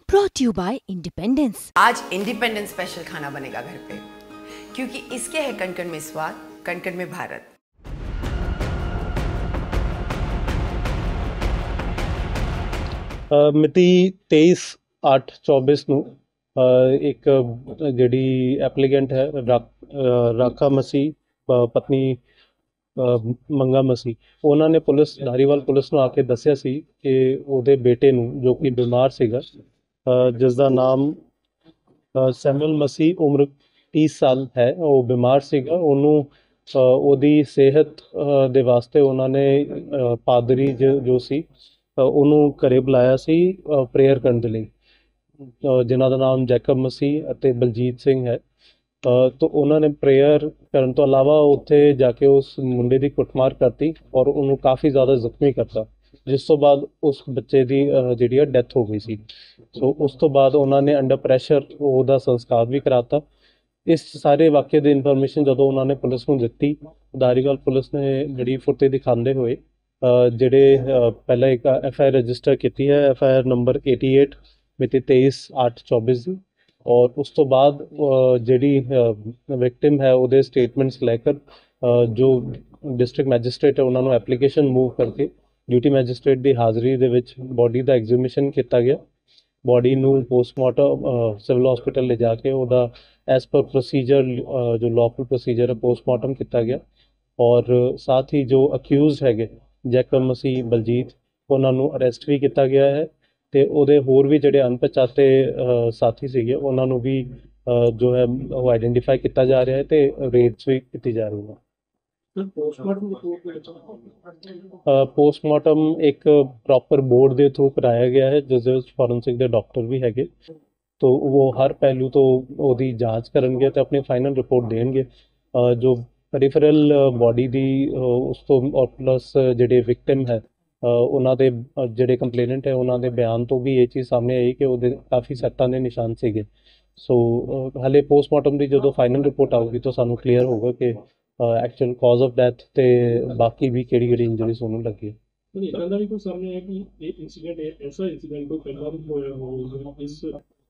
brought to you by Independence। आज independence special खाना बनेगा घर पे, क्योंकि इसके है कण कण में स्वाद, कण कण में भारत। ਮਿਤੀ 23/8/24 ਨੂੰ ਇੱਕ ਜਿਹੜੀ ਐਪਲੀਕੈਂਟ ਹੈ ਰਾਖਾ ਮਸੀਹ ਪਤਨੀ ਮੰਗਾ ਮਸੀਹ, ਉਹਨਾਂ ਨੇ ਧਾਰੀਵਾਲ ਪੁਲਿਸ ਨੂੰ ਆ ਕੇ ਦੱਸਿਆ ਸੀ ਕਿ ਉਹਦੇ ਬੇਟੇ ਨੂੰ, ਜੋ ਕਿ ਬਿਮਾਰ ਸੀਗਾ, ਜਿਸ ਦਾ ਨਾਮ ਸੈਮੂਅਲ ਮਸੀਹ, ਉਮਰ 30 ਸਾਲ ਹੈ, ਉਹ ਬਿਮਾਰ ਸੀਗਾ। ਉਹਨੂੰ ਉਹਦੀ ਸਿਹਤ ਦੇ ਵਾਸਤੇ ਉਹਨਾਂ ਨੇ ਪਾਦਰੀ ਜੋ ਸੀ ਉਹਨੂੰ ਘਰੇ ਬੁਲਾਇਆ ਸੀ ਪ੍ਰੇਅਰ ਕਰਨ ਦੇ ਲਈ, ਜਿਨ੍ਹਾਂ ਦਾ ਨਾਮ ਜੈਕਬ ਮਸੀਹ ਅਤੇ ਬਲਜੀਤ ਸਿੰਘ ਹੈ। ਤਾਂ ਉਹਨਾਂ ਨੇ ਪ੍ਰੇਅਰ ਕਰਨ ਤੋਂ ਇਲਾਵਾ ਉੱਥੇ ਜਾ ਕੇ ਉਸ ਮੁੰਡੇ ਦੀ ਕੁੱਟਮਾਰ ਕਰਤੀ ਔਰ ਉਹਨੂੰ ਕਾਫੀ ਜ਼ਿਆਦਾ ਜ਼ਖਮੀ ਕਰਤਾ, ਜਿਸ ਤੋਂ ਬਾਅਦ ਉਸ ਬੱਚੇ ਦੀ ਜਿਹੜੀ ਡੈਥ ਹੋ ਗਈ ਸੀ। ਸੋ ਉਸ ਤੋਂ ਬਾਅਦ ਉਹਨਾਂ ਨੇ ਅੰਡਰ ਪ੍ਰੈਸ਼ਰ ਉਹਦਾ ਸੰਸਕਾਰ ਵੀ ਕਰਾਤਾ। ਇਸ ਸਾਰੇ ਵਾਕਿਏ ਦੀ ਇਨਫੋਰਮੇਸ਼ਨ ਜਦੋਂ ਉਹਨਾਂ ਨੇ ਪੁਲਿਸ ਨੂੰ ਦਿੱਤੀ, ਧਾਰੀਵਾਲ ਪੁਲਿਸ ਨੇ ਜਿਹੜੀ ਫੁਰਤੀ ਦਿਖਾਉਂਦੇ ਹੋਏ ਜਿਹੜੇ ਪਹਿਲਾਂ ਇੱਕ FIR ਰਜਿਸਟਰ ਕੀਤੀ ਹੈ, FIR ਨੰਬਰ 88 ਮਿਤੀ 23/8/24 ਦੀ, ਔਰ ਉਸ ਤੋਂ ਬਾਅਦ ਜਿਹੜੀ ਵਿਕਟਿਮ ਹੈ ਉਹਦੇ ਸਟੇਟਮੈਂਟਸ ਲੈ ਕਰ ਜੋ ਡਿਸਟ੍ਰਿਕਟ ਮੈਜਿਸਟ੍ਰੇਟ ਹੈ ਉਹਨਾਂ ਨੂੰ ਐਪਲੀਕੇਸ਼ਨ ਮੂਵ ਕਰਕੇ ਡਿਊਟੀ ਮੈਜਿਸਟ੍ਰੇਟ ਦੀ ਹਾਜ਼ਰੀ ਦੇ ਵਿੱਚ ਬੋਡੀ ਦਾ ਐਗਜ਼ੀਬਿਸ਼ਨ ਕੀਤਾ ਗਿਆ। ਬੋਡੀ ਨੂੰ ਪੋਸਟਮਾਰਟਮ ਸਿਵਲ ਹਸਪੀਟਲ ਲਿਜਾ ਕੇ ਉਹਦਾ ਐਸ ਪਰ ਪ੍ਰੋਸੀਜਰ, ਜੋ ਲੌਫੁਲ ਪ੍ਰੋਸੀਜਰ ਹੈ, ਪੋਸਟਮਾਰਟਮ ਕੀਤਾ ਗਿਆ। ਔਰ ਸਾਥ ਹੀ ਜੋ ਅਕਿਊਜ਼ਡ ਹੈਗੇ ਜੈਕਬ ਮਸੀਹ, ਬਲਜੀਤ, ਉਹਨਾਂ ਨੂੰ ਅਰੈਸਟ ਵੀ ਕੀਤਾ ਗਿਆ ਹੈ ਅਤੇ ਉਹਦੇ ਹੋਰ ਵੀ ਜਿਹੜੇ ਅਣਪਛਾਤੇ ਸਾਥੀ ਸੀਗੇ ਉਹਨਾਂ ਨੂੰ ਵੀ ਜੋ ਹੈ ਉਹ ਆਈਡੈਂਟੀਫਾਈ ਕੀਤਾ ਜਾ ਰਿਹਾ ਹੈ ਅਤੇ ਰੇਡਸ ਵੀ ਕੀਤੀ ਜਾ ਰਹੀ ਹੈ। ਪੋਸਟਮਾਰਟਮ ਇੱਕ ਪ੍ਰੋਪਰ ਬੋਰਡ ਦੇ ਥਰੂ ਕਰਾਇਆ ਗਿਆ ਹੈ, ਜਿਸ ਦੇ ਵਿੱਚ ਫੋਰੈਂਸਿਕ ਦੇ ਡਾਕਟਰ ਵੀ ਹੈਗੇ, ਤਾਂ ਉਹ ਹਰ ਪਹਿਲੂ ਤੋਂ ਉਹਦੀ ਜਾਂਚ ਕਰਨਗੇ ਅਤੇ ਆਪਣੀ ਫਾਈਨਲ ਰਿਪੋਰਟ ਦੇਣਗੇ। ਜੋ ਪੈਰੀਫਰਲ ਬੋਡੀ ਦੀ ਉਸ ਤੋਂ ਔਰ ਪਲੱਸ ਜਿਹੜੇ ਵਿਕਟਿਮ ਹੈ ਉਹਨਾਂ ਦੇ ਜਿਹੜੇ ਕੰਪਲੇਨੈਂਟ ਹੈ ਉਹਨਾਂ ਦੇ ਬਿਆਨ ਤੋਂ ਵੀ ਇਹ ਚੀਜ਼ ਸਾਹਮਣੇ ਆਈ ਕਿ ਉਹਦੇ ਕਾਫੀ ਸੱਟਾਂ ਦੇ ਨਿਸ਼ਾਨ ਸੀਗੇ। ਸੋ ਹਾਲੇ ਪੋਸਟਮਾਰਟਮ ਦੀ ਜਦੋਂ ਫਾਈਨਲ ਰਿਪੋਰਟ ਆਊਗੀ ਤਾਂ ਸਾਨੂੰ ਕਲੀਅਰ ਹੋਊਗਾ ਕਿ ਐਕਚੁਅਲ ਕਾਜ਼ ਆਫ ਡੈਥ ਅਤੇ ਬਾਕੀ ਵੀ ਕਿਹੜੀ ਇੰਜਰੀਜ਼ ਉਹਨੂੰ ਲੱਗੀ। ਇੱਦਾਂ ਦਾ ਵੀ ਕੋਈ ਸਾਹਮਣੇ ਆਇਆ ਕਿ ਇਹ ਇੰਸੀਡੈਂਟ ਐਸਾ ਇੰਸੀਡੈਂਟ ਕੋਈ ਪਹਿਲਾਂ ਵੀ ਹੋਇਆ ਹੋਵੇ ਇਸ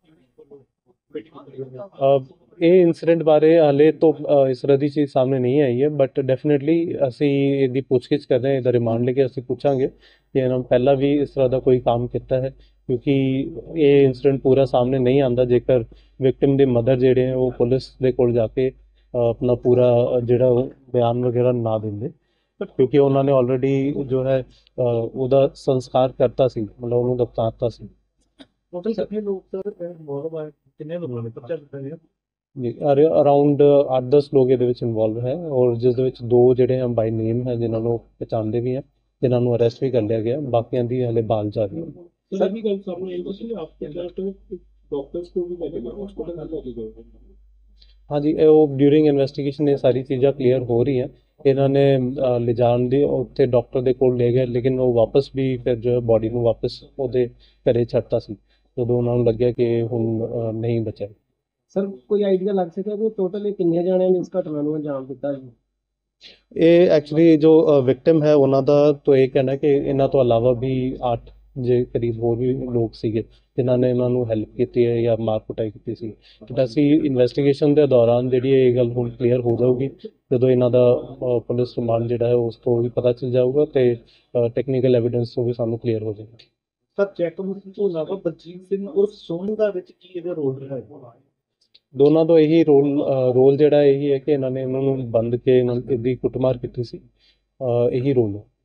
ਇਹ ਇੰਸੀਡੈਂਟ ਬਾਰੇ ਹਾਲੇ ਤੋਂ ਇਸ ਤਰ੍ਹਾਂ ਦੀ ਚੀਜ਼ ਸਾਹਮਣੇ ਨਹੀਂ ਆਈ ਹੈ, ਬਟ ਡੈਫੀਨੇਟਲੀ ਅਸੀਂ ਇਹਦੀ ਪੁੱਛਗਿੱਛ ਕਰ ਰਹੇ ਹਾਂ। ਇਹਦਾ ਰਿਮਾਂਡ ਲੈ ਕੇ ਅਸੀਂ ਪੁੱਛਾਂਗੇ ਕਿ ਇਹਨਾਂ ਪਹਿਲਾਂ ਵੀ ਇਸ ਤਰ੍ਹਾਂ ਦਾ ਕੋਈ ਕੰਮ ਕੀਤਾ ਹੈ, ਕਿਉਂਕਿ ਇਹ ਇੰਸੀਡੈਂਟ ਪੂਰਾ ਸਾਹਮਣੇ ਨਹੀਂ ਆਉਂਦਾ ਜੇਕਰ ਵਿਕਟਿਮ ਦੇ ਮਦਰ ਜਿਹੜੇ ਹੈ ਉਹ ਪੁਲਿਸ ਦੇ ਕੋਲ ਜਾ ਕੇ ਆਪਣਾ ਪੂਰਾ ਜਿਹੜਾ ਬਿਆਨ ਵਗੈਰਾ ਨਾ ਦਿੰਦੇ, ਕਿਉਂਕਿ ਉਹਨਾਂ ਨੇ ਆਲਰੇਡੀ ਜੋ ਹੈ ਉਹਦਾ ਸੰਸਕਾਰ ਕਰਤਾ ਸੀ, ਮਤਲਬ ਉਹਨੂੰ ਦਫਨਾਤਾ ਸੀ। ਟੋਟਲ ਕਿੰਨੇ ਲੋਕ ਸਰ ਇਨਵੋਲਵ ਹੈ, ਕਿੰਨੇ ਲੋਕਾਂ ਨੇ ਪਰਚਾ ਦਿੱਤਾ ਗਿਆ? ਜੀ ਅਰਾਊਂਡ 8-10 ਲੋਕ ਇਹਦੇ ਵਿੱਚ ਇਨਵੋਲਵ ਹੈ, ਔਰ ਜਿਸ ਦੇ ਵਿੱਚ 2 ਜਿਹੜੇ ਹਨ ਬਾਈ ਨੇਮ ਹੈ, ਜਿਨ੍ਹਾਂ ਨੂੰ ਪਛਾਣਦੇ ਵੀ ਹੈ, ਜਿਨ੍ਹਾਂ ਨੂੰ ਅਰੈਸਟ ਵੀ ਕਰ ਲਿਆ ਗਿਆ। ਬਾਕੀਆਂ ਦੀ ਹਾਲੇ ਬਾਲ ਜਾਰੀ ਹੈ। ਸਰ ਵੀ ਗੱਲ ਸਾਹਮਣੇ ਆਈ ਕਿ ਆਪਕੇ ਡਾਕਟਰਸ को भी लेके हॉस्पिटल ले के गए। ਹਾਂਜੀ, ਉਹ ਡਿਊਰਿੰਗ ਇਨਵੈਸਟੀਗੇਸ਼ਨ ਇਹ ਸਾਰੀ ਚੀਜ਼ਾਂ ਕਲੀਅਰ ਹੋ ਰਹੀਆਂ। ਇਹਨਾਂ ਨੇ ਲਿਜਾਣ ਦੀ ਉੱਥੇ ਡਾਕਟਰ ਦੇ ਕੋਲ ਲੈ ਗਏ, ਲੇਕਿਨ ਉਹ ਵਾਪਸ ਵੀ ਫਿਰ ਜੋ ਬੋਡੀ ਨੂੰ ਵਾਪਸ ਉਹਦੇ ਘਰੇ ਛੱਡਤਾ ਸੀ ਜਦੋਂ ਉਹਨਾਂ ਨੂੰ ਲੱਗਿਆ ਕਿ ਹੁਣ ਨਹੀਂ ਬਚਿਆ। ਸਰ ਕੋਈ ਆਈਡੀਆ ਲੱਗ ਸਕਿਆ ਕਿ ਟੋਟਲ ਕਿੰਨੇ ਜਣਿਆਂ ਨੇ ਇਸ ਘਟਨਾ ਨੂੰ ਅੰਜਾਮ ਦਿੱਤਾ ਜੀ? ਇਹ ਐਕਚੁਅਲੀ ਜੋ ਵਿਕਟਿਮ ਹੈ ਉਹਨਾਂ ਦਾ ਤਾਂ ਇਹ ਕਹਿਣਾ ਕਿ ਇਹਨਾਂ ਤੋਂ ਇਲਾਵਾ ਵੀ 8 ਜੇ ਕਰੀਬ ਹੋਰ ਵੀ ਲੋਕ ਸੀਗੇ ਜਿਨ੍ਹਾਂ ਨੇ ਇਹਨਾਂ ਨੂੰ ਹੈਲਪ ਕੀਤੀ ਹੈ ਜਾਂ ਮਾਰ ਕੁਟਾਈ ਕੀਤੀ ਸੀ। ਬਟ ਅਸੀਂ ਇਨਵੈਸਟੀਗੇਸ਼ਨ ਦੇ ਦੌਰਾਨ ਜਿਹੜੀ ਇਹ ਗੱਲ ਹੁਣ ਕਲੀਅਰ ਹੋ ਜਾਊਗੀ, ਜਦੋਂ ਇਹਨਾਂ ਦਾ ਪੁਲਿਸ ਰਿਮਾਂਡ ਜਿਹੜਾ ਹੈ ਉਸ ਤੋਂ ਵੀ ਪਤਾ ਚੱਲ ਜਾਊਗਾ ਅਤੇ ਟੈਕਨੀਕਲ ਐਵੀਡੈਂਸ ਤੋਂ ਵੀ ਸਾਨੂੰ ਕਲੀਅਰ ਹੋ ਜਾਏਗਾ। ਸਰ ਜੈਕਬ ਤੋਂ ਇਲਾਵਾ ਬਲਜੀਤ ਸਿੰਘ ਉਰਫ ਸੋਨੂ ਦਾ ਵਿੱਚ ਕੀ ਇਹਦਾ ਰੋਲ ਰਿਹਾ ਹੈ? ਦੋਨਾਂ ਦਾ ਇਹੀ ਰੋਲ ਜਿਹੜਾ ਇਹੀ ਹੈ ਕਿ ਇਹਨਾਂ ਨੇ ਇਹਨਾਂ ਨੂੰ ਬੰਦ ਕੇ ਇਹਦੀ ਕੁੱਟਮਾਰ ਕੀਤੀ ਸੀ, ਇਹੀ ਰੋਲ ਹੈ।